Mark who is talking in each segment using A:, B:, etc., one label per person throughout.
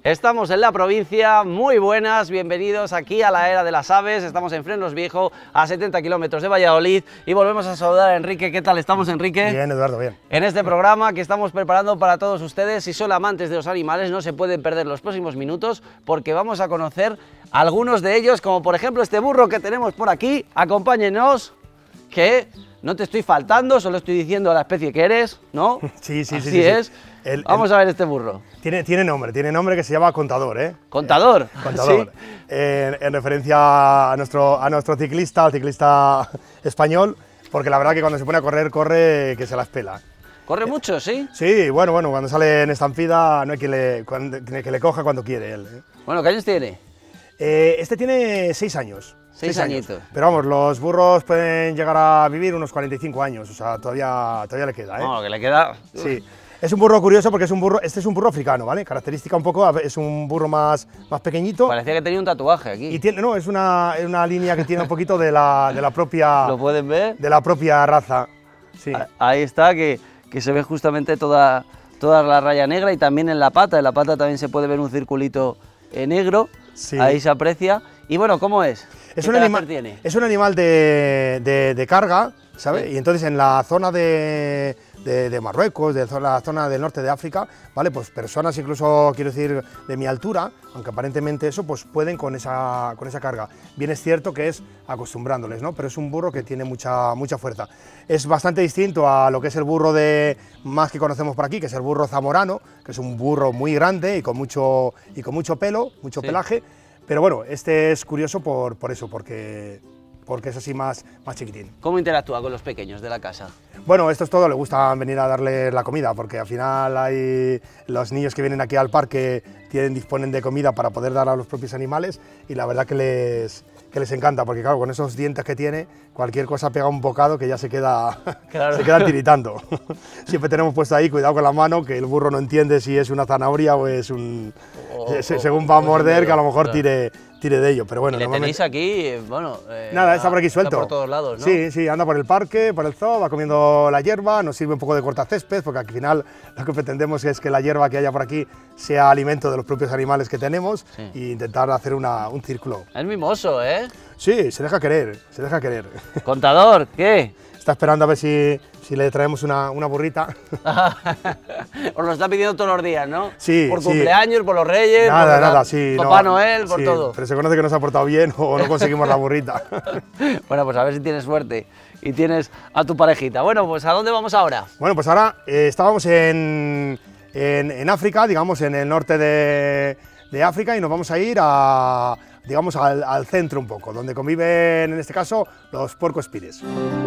A: Estamos en la provincia, muy buenas, bienvenidos aquí a la Era de las Aves. Estamos en Frenos Viejo, a 70 kilómetros de Valladolid, y volvemos a saludar a Enrique. ¿Qué tal estamos, Enrique?
B: Bien, Eduardo, bien.
A: En este programa que estamos preparando para todos ustedes, si son amantes de los animales, no se pueden perder los próximos minutos, porque vamos a conocer algunos de ellos, como por ejemplo este burro que tenemos por aquí. Acompáñenos, que no te estoy faltando, solo estoy diciendo la especie que eres, ¿no?
B: Sí.
A: Así es. Vamos a ver este burro.
B: Tiene nombre que se llama Contador, ¿eh?
A: ¿Contador?
B: Contador.
A: ¿Sí?
B: En referencia a nuestro ciclista, al ciclista español, porque la verdad que cuando se pone a correr, corre que se las pela.
A: ¿Corre mucho, sí?
B: Sí, bueno, cuando sale en estampida no hay que le coja cuando quiere él, ¿eh?
A: Bueno, ¿qué años tiene?
B: Este tiene 6 años.
A: 6 añitos.
B: Pero vamos, los burros pueden llegar a vivir unos 45 años, o sea, todavía le queda, ¿eh?
A: No, lo que le queda...
B: Sí. Es un burro curioso porque este es un burro africano, ¿vale? Característica un poco, es un burro más pequeñito.
A: Parecía que tenía un tatuaje aquí.
B: Y tiene, no, es una línea que tiene un poquito de la propia...
A: ¿Lo pueden ver?
B: De la propia raza, sí.
A: Ahí está, que se ve justamente toda la raya negra, y también en la pata también se puede ver un circulito negro,
B: Sí.
A: Ahí se aprecia. Y bueno, ¿cómo es?
B: Es un animal de carga, ¿sabes?
A: Sí.
B: Y entonces en la zona de Marruecos, la zona del norte de África, ¿vale? Pues personas incluso, quiero decir, de mi altura, aunque aparentemente eso, pues pueden con esa carga. Bien es cierto que es acostumbrándoles, ¿no? Pero es un burro que tiene mucha fuerza. Es bastante distinto a lo que es el burro más que conocemos por aquí, que es el burro zamorano, que es un burro muy grande y con mucho pelo, mucho
A: Sí.
B: pelaje. Pero bueno, este es curioso por eso, porque es así más chiquitín.
A: ¿Cómo interactúa con los pequeños de la casa?
B: Bueno, esto es todo, le gusta venir a darle la comida, porque al final hay los niños que vienen aquí al parque disponen de comida para poder dar a los propios animales, y la verdad que les encanta, porque claro, con esos dientes que tiene, cualquier cosa pega un bocado que ya se queda,
A: Claro.
B: se queda tiritando. Siempre tenemos puesto ahí, cuidado con la mano, que el burro no entiende si es una zanahoria o es según va a morder, que a lo mejor tire de ello, pero bueno.
A: Y le tenéis aquí, bueno...
B: Nada, está por aquí suelto.
A: Está por todos lados, ¿no?
B: Sí, anda por el parque, por el zoo, va comiendo la hierba, nos sirve un poco de cortacésped, porque al final lo que pretendemos es que la hierba que haya por aquí sea alimento de los propios animales que tenemos,
A: Sí.
B: e intentar hacer un círculo.
A: Es mimoso, ¿eh?
B: Sí, se deja querer, se deja querer.
A: Contador, ¿qué?
B: Está esperando a ver si le traemos una burrita.
A: Os lo está pidiendo todos los días, ¿no?
B: Sí,
A: Por
B: sí.
A: cumpleaños, por los Reyes,
B: Nada, sí.
A: Papá Noel, por
B: sí,
A: todo.
B: Pero se conoce que nos ha portado bien o no conseguimos la burrita.
A: Bueno, pues a ver si tienes suerte y tienes a tu parejita. Bueno, pues ¿a dónde vamos ahora?
B: Bueno, pues ahora estábamos en África, digamos en el norte de África, y nos vamos a ir digamos al centro un poco, donde conviven en este caso los puercoespines.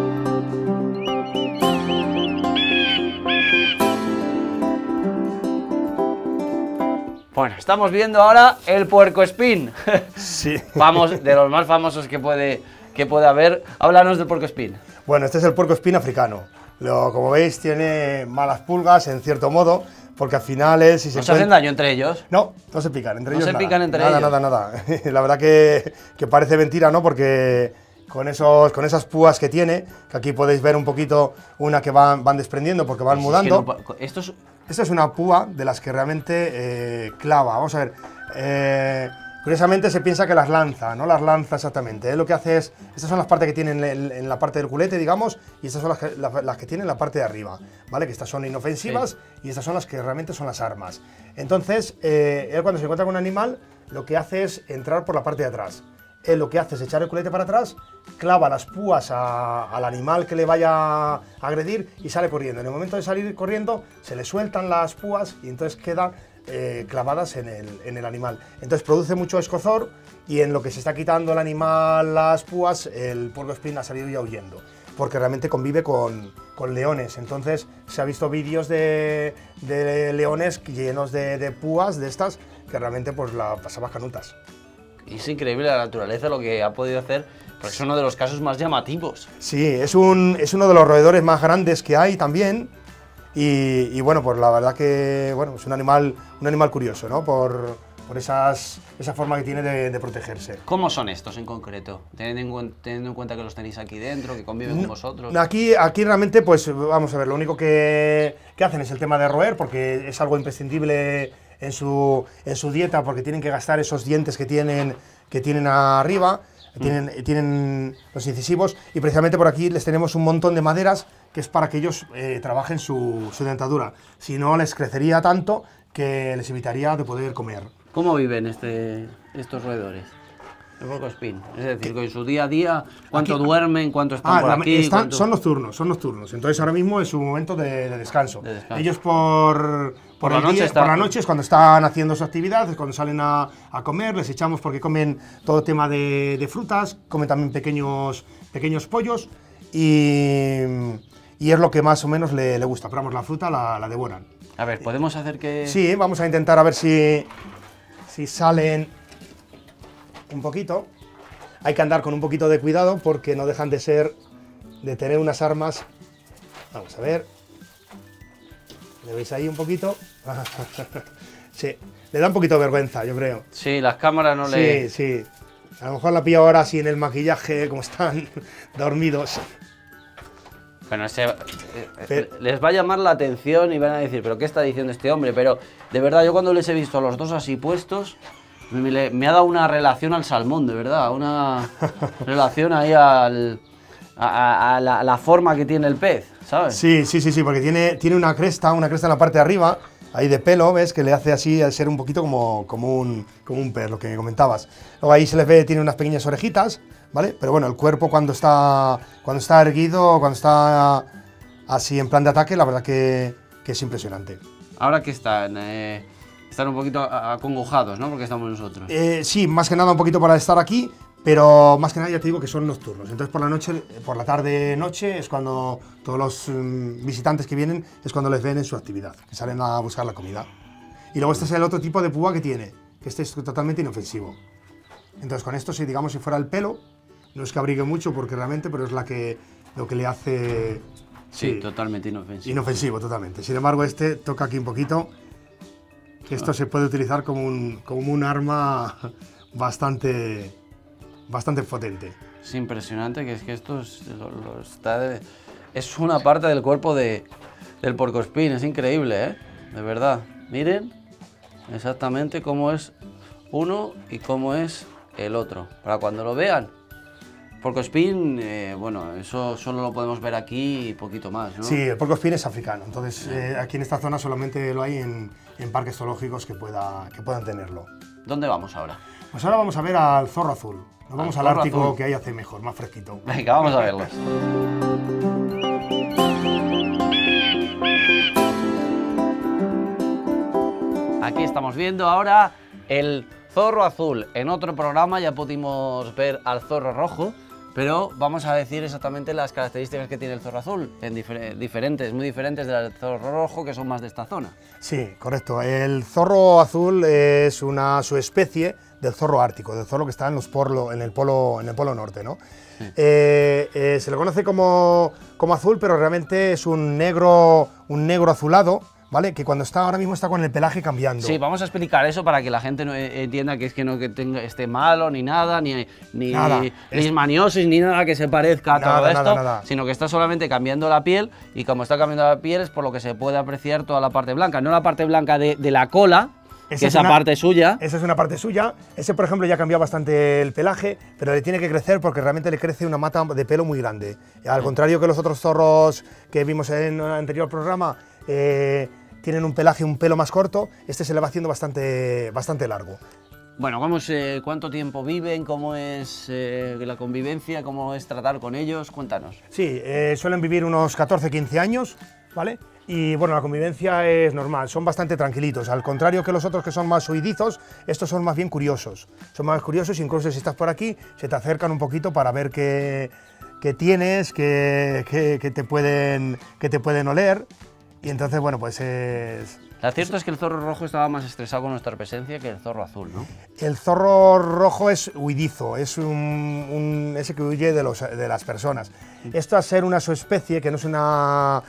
A: Bueno, estamos viendo ahora el puercoespín.
B: Sí.
A: Vamos, de los más famosos que puede haber. Háblanos del puercoespín.
B: Bueno, este es el puercoespín africano. Como veis, tiene malas pulgas en cierto modo, porque al final es...
A: ¿No se hacen daño entre ellos?
B: No se pican entre ellos.
A: No se pican entre
B: ellos.
A: ellos.
B: Nada. La verdad que parece mentira, ¿no? Porque con esas púas que tiene, que aquí podéis ver un poquito una que van desprendiendo porque van mudando.
A: Es que
B: Esta es una púa de las que realmente clava. Vamos a ver. Curiosamente se piensa que las lanza, no las lanza exactamente. Lo que hace es, estas son las partes que tienen en la parte del culete, digamos, y estas son las que tienen en la parte de arriba, ¿vale? Que estas son inofensivas, sí. Y estas son las que realmente son las armas. Entonces, él cuando se encuentra con un animal, lo que hace es entrar por la parte de atrás. Él lo que hace es echar el culete para atrás, clava las púas al animal que le vaya a agredir y sale corriendo. En el momento de salir corriendo, se le sueltan las púas y entonces quedan clavadas en el animal. Entonces produce mucho escozor, y en lo que se está quitando el animal las púas, el puercoespín ha salido ya huyendo, porque realmente convive con leones. Entonces se ha visto vídeos de leones llenos de púas de estas, que realmente pues la pasaban canutas.
A: es increíble la naturaleza lo que ha podido hacer, porque es uno de los casos más llamativos.
B: Sí, es uno de los roedores más grandes que hay también. Y bueno, pues la verdad que bueno, es un animal curioso, ¿no? Por esa forma que tiene de protegerse.
A: ¿Cómo son estos en concreto? Teniendo en cuenta que los tenéis aquí dentro, que conviven con vosotros.
B: Aquí realmente, pues vamos a ver, lo único que hacen es el tema de roer, porque es algo imprescindible en su dieta porque tienen que gastar esos dientes que tienen arriba, tienen los incisivos, y precisamente por aquí les tenemos un montón de maderas que es para que ellos trabajen su dentadura. Si no, les crecería tanto que les evitaría de poder comer.
A: ¿Cómo viven estos roedores? El porcoespín. Es decir, que en su día a día, ¿cuánto duermen? ¿Cuánto están por aquí?
B: Son nocturnos. Entonces ahora mismo es su momento de descanso. Ellos por la noche es cuando están haciendo su actividad, es cuando salen a comer, les echamos porque comen todo tema de frutas, comen también pequeños pollos y es lo que más o menos le gusta. Pero vamos, la fruta la devoran.
A: A ver, ¿podemos hacer que...?
B: Sí, vamos a intentar a ver si salen un poquito. Hay que andar con un poquito de cuidado porque no dejan de tener unas armas. Vamos a ver. ¿Le veis ahí un poquito? Sí, le da un poquito de vergüenza, yo creo.
A: Sí, las cámaras no le...
B: Sí. A lo mejor la pillo ahora así en el maquillaje, como están dormidos.
A: Bueno, les va a llamar la atención y van a decir, ¿pero qué está diciendo este hombre? Pero de verdad, yo cuando les he visto a los dos así puestos, me ha dado una relación al salmón, de verdad, una relación ahí a la forma que tiene el pez, ¿sabes?
B: Sí, porque tiene una cresta en la parte de arriba, ahí de pelo, ¿ves? Que le hace así al ser un poquito como un pez, lo que comentabas. Luego ahí se les ve, tiene unas pequeñas orejitas, ¿vale? Pero bueno, el cuerpo cuando está erguido, cuando está así en plan de ataque, la verdad que es impresionante.
A: Ahora que están un poquito acongojados, ¿no? Porque estamos nosotros.
B: Sí, más que nada un poquito para estar aquí, pero más que nada ya te digo que son nocturnos. Entonces por la tarde-noche es cuando todos los visitantes que vienen es cuando les ven en su actividad, que salen a buscar la comida. Y luego este es el otro tipo de púa que tiene, que este es totalmente inofensivo. Entonces con esto, si fuera el pelo, no es que abrigue mucho porque realmente, pero es lo que le hace...
A: Sí, totalmente inofensivo.
B: Inofensivo, totalmente. Sin embargo, este toca aquí un poquito, que esto se puede utilizar como un arma bastante potente.
A: Es impresionante que esto es una parte del cuerpo del porcoespín, es increíble, ¿eh? De verdad. Miren exactamente cómo es uno y cómo es el otro, para cuando lo vean. Porcoespín, bueno, eso solo lo podemos ver aquí y poquito más, ¿no?
B: Sí, el porcoespín es africano, entonces aquí en esta zona solamente lo hay en parques zoológicos que puedan tenerlo.
A: ¿Dónde vamos ahora?
B: Pues ahora vamos a ver al zorro azul. Nos vamos al Ártico, azul, que ahí hace mejor, más fresquito.
A: Venga, vamos a verlos. Aquí estamos viendo ahora el zorro azul. En otro programa ya pudimos ver al zorro rojo, pero vamos a decir exactamente las características que tiene el zorro azul, muy diferentes del zorro rojo, que son más de esta zona.
B: Sí, correcto. El zorro azul es su especie del zorro ártico, del zorro que está en el polo norte, ¿no? Sí. Se le conoce como azul, pero realmente es un negro azulado, ¿vale? Que cuando ahora mismo está con el pelaje cambiando.
A: Sí, vamos a explicar eso para que la gente no entienda que esté malo ni nada, ni leishmaniosis, ni nada que se parezca a todo esto, sino que está solamente cambiando la piel, y como está cambiando la piel es por lo que se puede apreciar toda la parte blanca, no la parte blanca de la cola, que esa parte suya.
B: Esa es una parte suya. Ese, por ejemplo, ya ha cambiado bastante el pelaje, pero le tiene que crecer porque realmente le crece una mata de pelo muy grande. Al contrario que los otros zorros que vimos en el anterior programa, tienen un pelo más corto, este se le va haciendo bastante largo.
A: Bueno, ¿cuánto tiempo viven? ¿Cómo es la convivencia? ¿Cómo es tratar con ellos? Cuéntanos.
B: Sí, suelen vivir unos 14-15 años, ¿vale? Y bueno, la convivencia es normal, son bastante tranquilitos. Al contrario que los otros que son más huidizos, estos son más bien curiosos. Son más curiosos, incluso si estás por aquí, se te acercan un poquito para ver qué tienes, que te pueden oler. Y entonces, bueno, pues es...
A: Lo cierto es que el zorro rojo estaba más estresado con nuestra presencia que el zorro azul, ¿no?
B: El zorro rojo es huidizo, es ese que huye de las personas. Esto al ser una subespecie, que no es una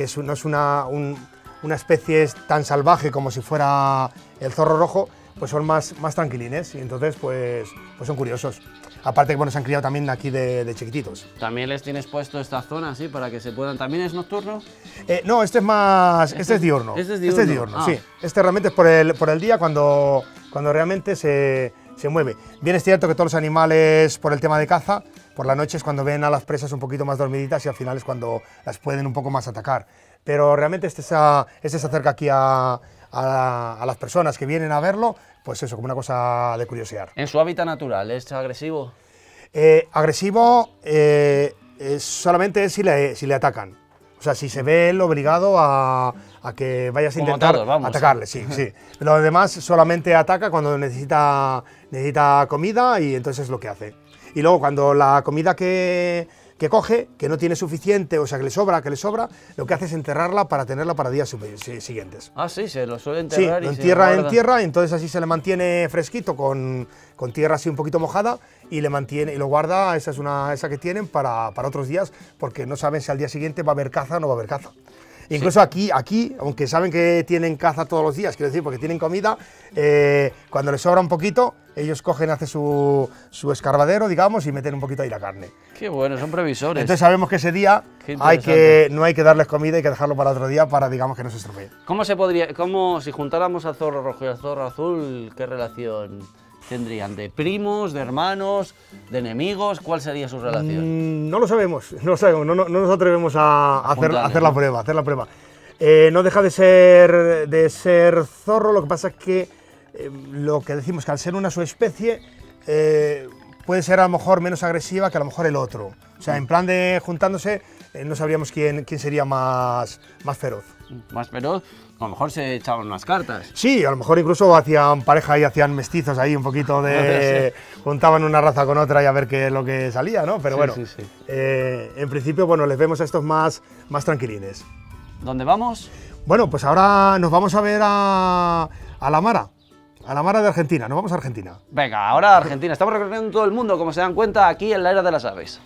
B: especie tan salvaje como si fuera el zorro rojo, pues son más tranquilines y entonces pues son curiosos. aparte que bueno, se han criado también aquí de chiquititos.
A: ¿También les tienes puesto esta zona así para que se puedan? ¿También es nocturno?
B: No, este es más, este es diurno.
A: Este es diurno,
B: sí. Este realmente es por el día cuando realmente se mueve. Bien es cierto que todos los animales, por el tema de caza, por la noche es cuando ven a las presas un poquito más dormiditas y al final es cuando las pueden un poco más atacar. Pero realmente este se acerca aquí a las personas que vienen a verlo, pues eso, como una cosa de curiosidad.
A: ¿En su hábitat natural es agresivo?
B: Agresivo solamente es si le atacan. O sea, si se ve él obligado a que vayas a intentar atacarle, sí. Lo demás solamente ataca cuando necesita comida y entonces es lo que hace. Y luego cuando la comida que coge, que no tiene suficiente, o sea, que le sobra, lo que hace es enterrarla para tenerla para días siguientes.
A: Ah, sí, se lo suele enterrar.
B: Sí, lo entierra en tierra y entonces así se le mantiene fresquito con tierra así un poquito mojada y le mantiene y lo guarda, esa que tienen para otros días, porque no saben si al día siguiente va a haber caza o no va a haber caza. Incluso aquí, aunque saben que tienen caza todos los días, quiero decir, porque tienen comida, cuando les sobra un poquito, ellos cogen, hacen su escarbadero, digamos, y meten un poquito ahí la carne.
A: Qué bueno, son previsores.
B: Entonces sabemos que ese día no hay que darles comida, hay que dejarlo para otro día para, digamos, que no se estropee.
A: ¿Cómo si juntáramos al zorro rojo y al zorro azul, qué relación tendrían? ¿De primos, de hermanos, de enemigos? ¿Cuál sería su relación?
B: No lo sabemos, no nos atrevemos a hacer la prueba. No deja de ser zorro, lo que pasa es que lo que decimos que al ser una subespecie puede ser a lo mejor menos agresiva que a lo mejor el otro. O sea, en plan de juntándose no sabríamos quién sería más feroz.
A: Más feroz, a lo mejor se echaban unas cartas.
B: Sí, a lo mejor incluso hacían pareja y hacían mestizos ahí, un poquito de... juntaban una raza con otra y a ver qué es lo que salía, ¿no? Pero bueno, en principio, bueno, les vemos a estos más tranquilines.
A: ¿Dónde vamos?
B: Bueno, pues ahora nos vamos a ver a la Mara. A la Mara de Argentina, nos vamos a Argentina.
A: Venga, ahora a Argentina. Estamos recorriendo todo el mundo, como se dan cuenta, aquí en la Era de las Aves.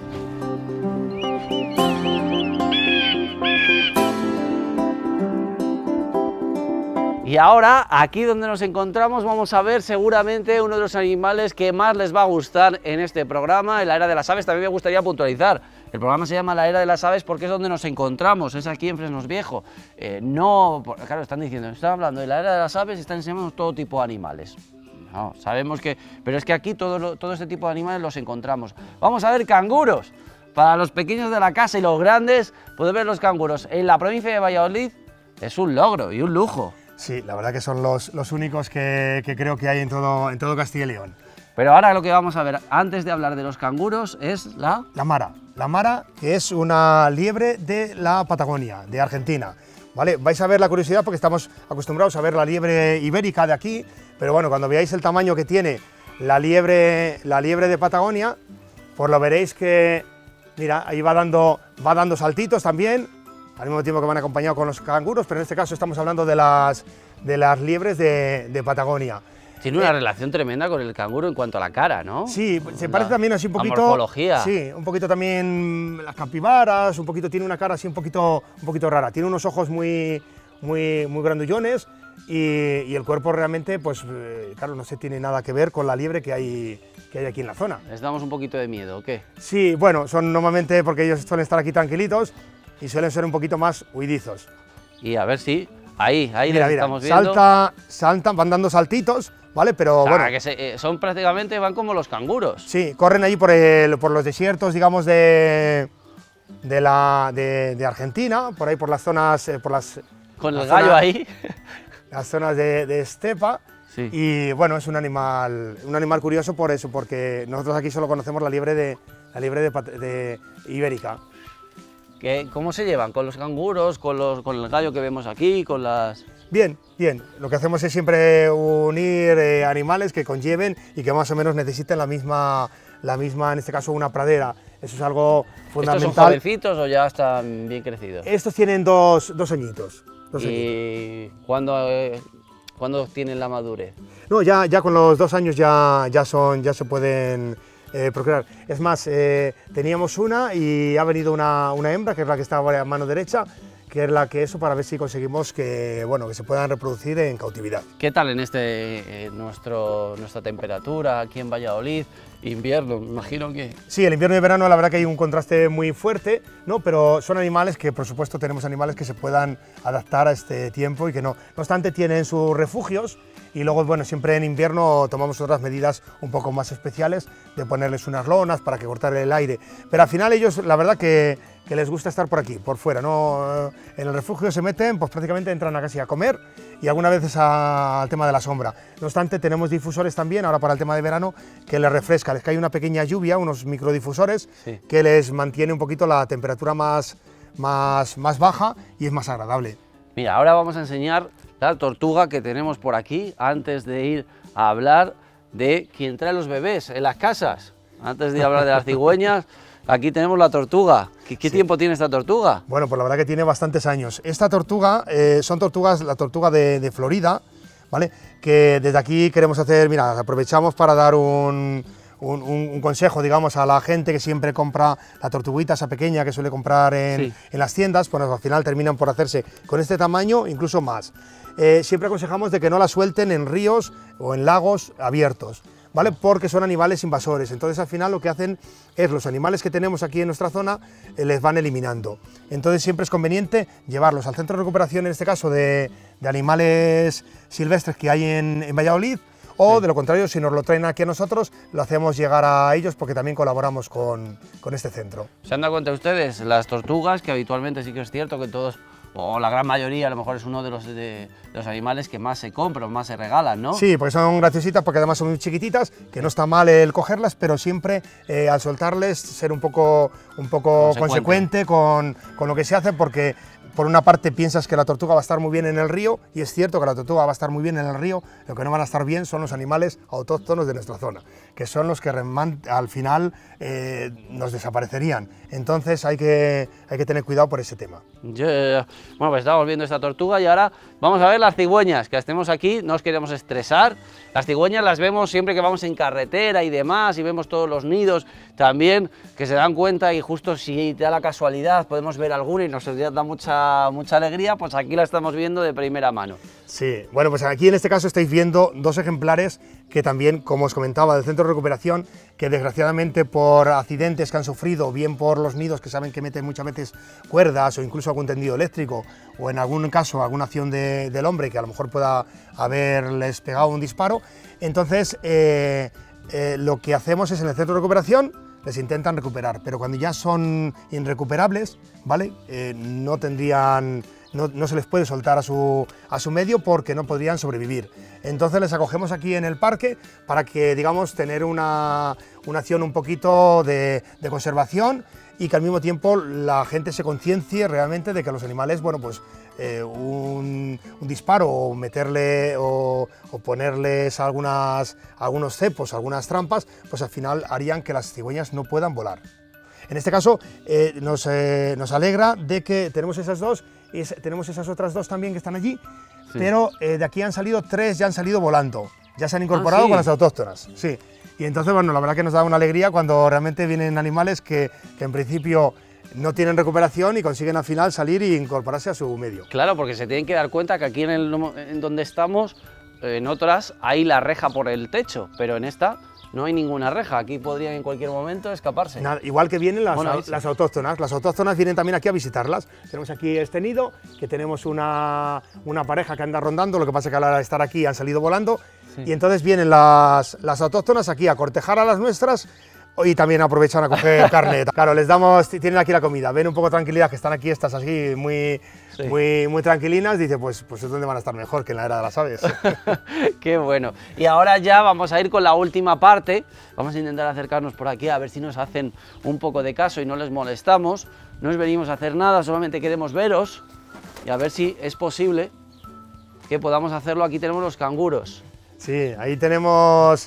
A: Y ahora, aquí donde nos encontramos, vamos a ver seguramente uno de los animales que más les va a gustar en este programa, en la Era de las Aves. También me gustaría puntualizar, el programa se llama La Era de las Aves porque es donde nos encontramos, es aquí en Fresnos Viejo. Claro, están diciendo, están hablando de la Era de las Aves y están enseñando todo tipo de animales. No, sabemos que, pero es que aquí todo este tipo de animales los encontramos. Vamos a ver canguros. Para los pequeños de la casa y los grandes, poder ver los canguros en la provincia de Valladolid es un logro y un lujo.
B: Sí, la verdad que son los únicos que creo que hay en todo Castilla y León.
A: Pero ahora lo que vamos a ver, antes de hablar de los canguros, es la
B: Mara. La Mara, que es una liebre de la Patagonia, de Argentina. ¿Vale? Vais a ver la curiosidad porque estamos acostumbrados a ver la liebre ibérica de aquí, pero bueno, cuando veáis el tamaño que tiene la liebre de Patagonia, pues lo veréis que, mira, ahí va dando saltitos también, al mismo tiempo que van acompañados con los canguros, pero en este caso estamos hablando de las liebres de Patagonia.
A: Tiene una relación tremenda con el canguro en cuanto a la cara, ¿no?
B: Sí, se parece también así un poquito...
A: La morfología.
B: Sí, un poquito también las capibaras, un poquito tiene una cara así un poquito rara. Tiene unos ojos muy grandullones y el cuerpo realmente, pues claro, no se tiene nada que ver con la liebre que hay aquí en la zona.
A: ¿Les damos un poquito de miedo o qué?
B: Sí, bueno, son normalmente porque ellos suelen estar aquí tranquilitos y suelen ser un poquito más huidizos.
A: Y a ver si... Ahí
B: mira,
A: les estamos viendo.
B: Saltan, van dando saltitos, ¿vale? Pero
A: o sea,
B: bueno.
A: que son prácticamente, van como los canguros.
B: Sí, corren allí por los desiertos, digamos, de Argentina, por ahí por las zonas...
A: Con el gallo ahí.
B: Las zonas de estepa.
A: Sí.
B: Y bueno, es un animal curioso por eso, porque nosotros aquí solo conocemos la liebre ibérica.
A: ¿Cómo se llevan? ¿Con los canguros, con el gallo que vemos aquí, con las...?
B: Bien. Lo que hacemos es siempre unir animales que conlleven y que más o menos necesiten la misma, en este caso, una pradera. Eso es algo fundamental.
A: ¿Estos son jovencitos o ya están bien crecidos?
B: Estos tienen dos añitos.
A: ¿Y cuándo tienen la madurez?
B: No, ya con los 2 años ya se pueden... procrear. Es más, teníamos una y ha venido una hembra, que es la que está a mano derecha, que eso para ver si conseguimos que, bueno, que se puedan reproducir en cautividad.
A: ¿Qué tal en nuestra temperatura aquí en Valladolid? Invierno, me imagino que...
B: Sí, el invierno y el verano la verdad que hay un contraste muy fuerte, ¿no? Pero son animales que, por supuesto, tenemos animales que se puedan adaptar a este tiempo y que no obstante tienen sus refugios. Y luego, bueno, siempre en invierno tomamos otras medidas un poco más especiales, de ponerles unas lonas para que cortar el aire. Pero al final ellos, la verdad que les gusta estar por aquí, por fuera, ¿no? En el refugio se meten, pues prácticamente entran a casi a comer y algunas veces al tema de la sombra. No obstante, tenemos difusores también, ahora para el tema de verano, que les refresca, les cae una pequeña lluvia, unos microdifusores, sí, que les mantiene un poquito la temperatura más baja y es más agradable.
A: Mira, ahora vamos a enseñar la tortuga que tenemos por aquí, antes de ir a hablar de quién trae los bebés en las casas. Antes de ir a hablar de las cigüeñas, aquí tenemos la tortuga. ¿Qué sí, tiempo tiene esta tortuga?
B: Bueno, pues la verdad que tiene bastantes años. Esta tortuga son tortugas, la tortuga de Florida, ¿vale? Que desde aquí queremos hacer, mira, aprovechamos para dar un consejo, digamos, a la gente que siempre compra la tortuguita esa pequeña que suele comprar en las tiendas, pues al final terminan por hacerse con este tamaño, incluso más. Siempre aconsejamos de que no la suelten en ríos o en lagos abiertos, ¿vale? Porque son animales invasores, entonces al final lo que hacen es los animales que tenemos aquí en nuestra zona les van eliminando. Entonces siempre es conveniente llevarlos al centro de recuperación, en este caso de animales silvestres que hay en Valladolid, o de lo contrario, si nos lo traen aquí a nosotros, lo hacemos llegar a ellos porque también colaboramos con este centro.
A: ¿Se han dado cuenta ustedes? Las tortugas, que habitualmente sí que es cierto que todos, o la gran mayoría, a lo mejor es uno de los animales que más se compran, más se regalan, ¿no?
B: Sí, porque son graciositas, porque además son muy chiquititas, que no está mal el cogerlas, pero siempre al soltarles ser un poco consecuente con lo que se hace, porque por una parte piensas que la tortuga va a estar muy bien en el río, y es cierto que la tortuga va a estar muy bien en el río, lo que no van a estar bien son los animales autóctonos de nuestra zona, que son los que al final nos desaparecerían. Entonces hay que tener cuidado por ese tema.
A: Bueno, pues estamos viendo esta tortuga y ahora vamos a ver las cigüeñas, que estemos aquí, no os queremos estresar. Las cigüeñas las vemos siempre que vamos en carretera y demás, y vemos todos los nidos también, que se dan cuenta, y justo si da la casualidad podemos ver alguna y nos da mucha alegría, pues aquí la estamos viendo de primera mano.
B: Sí, bueno, pues aquí en este caso estáis viendo dos ejemplares que también, como os comentaba, del centro de recuperación, que desgraciadamente por accidentes que han sufrido, bien por los nidos que saben que meten muchas veces cuerdas o incluso algún tendido eléctrico, o en algún caso alguna acción del hombre que a lo mejor pueda haberles pegado un disparo, entonces lo que hacemos es en el centro de recuperación les intentan recuperar, pero cuando ya son irrecuperables, ¿vale? No se les puede soltar a su medio porque no podrían sobrevivir. Entonces les acogemos aquí en el parque para que, digamos, tener una acción un poquito de conservación, y que al mismo tiempo la gente se conciencie realmente de que los animales, bueno, pues un disparo o meterle o ponerles algunos cepos, algunas trampas, pues al final harían que las cigüeñas no puedan volar. En este caso nos alegra de que tenemos esas dos, y tenemos esas otras dos también que están allí, sí, pero de aquí han salido 3, ya han salido volando, ya se han incorporado, ¿sí?, con las autóctonas. Sí. Y entonces, bueno, la verdad que nos da una alegría cuando realmente vienen animales que en principio no tienen recuperación y consiguen al final salir e incorporarse a su medio.
A: Claro, porque se tienen que dar cuenta que aquí en donde estamos, en otras hay la reja por el techo, pero en esta no hay ninguna reja, aquí podrían en cualquier momento escaparse.
B: Nada, igual que vienen las autóctonas vienen también aquí a visitarlas. Tenemos aquí este nido, que tenemos una pareja que anda rondando, lo que pasa es que a la hora de estar aquí han salido volando, sí, y entonces vienen las autóctonas aquí a cortejar a las nuestras, y también aprovechan a coger carne. Claro, les damos, tienen aquí la comida, ven un poco tranquilidad, que están aquí estas así muy tranquilinas, dice, pues es donde van a estar mejor que en la era de las aves.
A: Qué bueno. Y ahora ya vamos a ir con la última parte, vamos a intentar acercarnos por aquí a ver si nos hacen un poco de caso y no les molestamos. No os venimos a hacer nada, solamente queremos veros y a ver si es posible que podamos hacerlo. Aquí tenemos los canguros.
B: Sí, ahí tenemos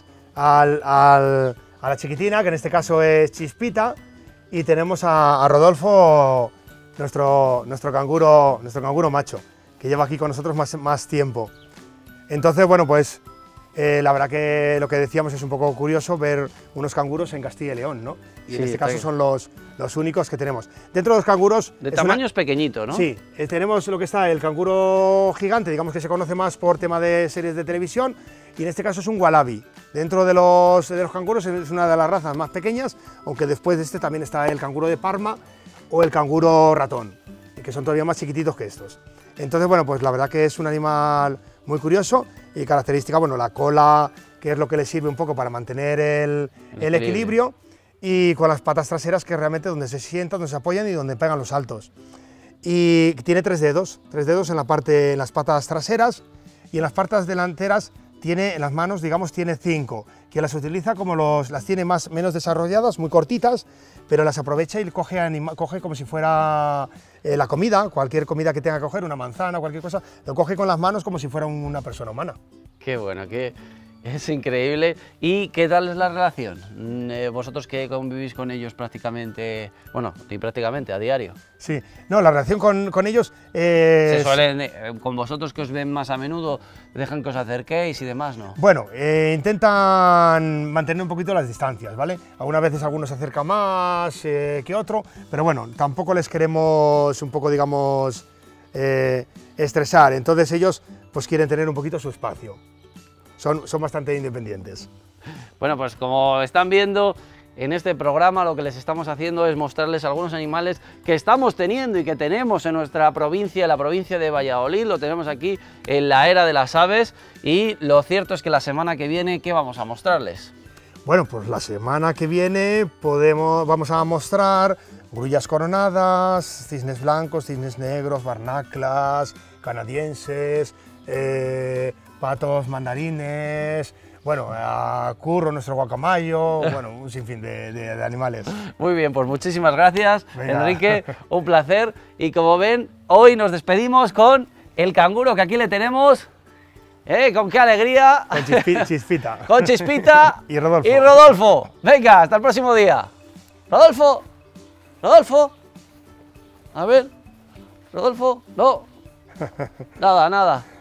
B: a la chiquitina, que en este caso es Chispita, y tenemos a Rodolfo, nuestro canguro macho, que lleva aquí con nosotros más tiempo. Entonces, bueno, pues La verdad que lo que decíamos es un poco curioso ver unos canguros en Castilla y León, ¿no? Y
A: Sí,
B: en este caso son los únicos que tenemos. Dentro de los canguros...
A: De tamaño es pequeñito, ¿no?
B: Sí, tenemos lo que está el canguro gigante, digamos que se conoce más por tema de series de televisión, y en este caso es un wallaby. Dentro de los canguros es una de las razas más pequeñas, aunque después de este también está el canguro de Parma o el canguro ratón, que son todavía más chiquititos que estos. Entonces, bueno, pues la verdad que es un animal muy curioso y característica, bueno, la cola, que es lo que le sirve un poco para mantener el equilibrio, y con las patas traseras, que realmente donde se sientan, donde se apoyan y donde pegan los saltos. Y tiene tres dedos en las patas traseras, y en las patas delanteras en las manos, digamos, tiene 5, que las utiliza como las tiene menos desarrolladas, muy cortitas, pero las aprovecha y coge como si fuera la comida, cualquier comida que tenga que coger, una manzana, cualquier cosa, lo coge con las manos como si fuera una persona humana.
A: Qué bueno, es increíble. ¿Y qué tal es la relación? Vosotros que convivís con ellos prácticamente, bueno, ni prácticamente, a diario.
B: Sí, no, la relación con ellos
A: Se suelen, con vosotros que os ven más a menudo, dejan que os acerquéis y demás, ¿no?
B: Bueno, intentan mantener un poquito las distancias, ¿vale? Algunas veces algunos se acerca más que otro, pero bueno, tampoco les queremos un poco, digamos, estresar. Entonces ellos pues quieren tener un poquito su espacio. Son bastante independientes.
A: Bueno, pues como están viendo, en este programa lo que les estamos haciendo es mostrarles algunos animales que estamos teniendo y que tenemos en nuestra provincia, la provincia de Valladolid. Lo tenemos aquí en la Era de las Aves, y lo cierto es que la semana que viene, ¿qué vamos a mostrarles?
B: Bueno, pues la semana que viene vamos a mostrar grullas coronadas, cisnes blancos, cisnes negros, barnaclas, canadienses, patos mandarines, bueno, curro, nuestro guacamayo, bueno, un sinfín de animales.
A: Muy bien, pues muchísimas gracias,
B: Venga.
A: Enrique, un placer. Y como ven, hoy nos despedimos con el canguro que aquí le tenemos. ¡Con qué alegría!
B: Con Chispita.
A: Con Chispita
B: y Rodolfo.
A: Y Rodolfo. Venga, hasta el próximo día. Rodolfo. Rodolfo. A ver. Rodolfo. No. Nada, nada.